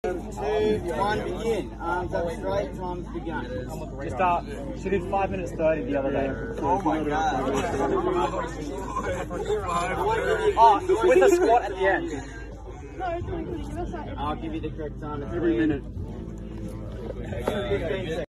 2, 1, begin. Arms up straight, time's begun. She did 5 minutes 30 the other day. Oh my god. Oh, with a squat at the end. I'll give you the correct time. Every minute. 15 seconds.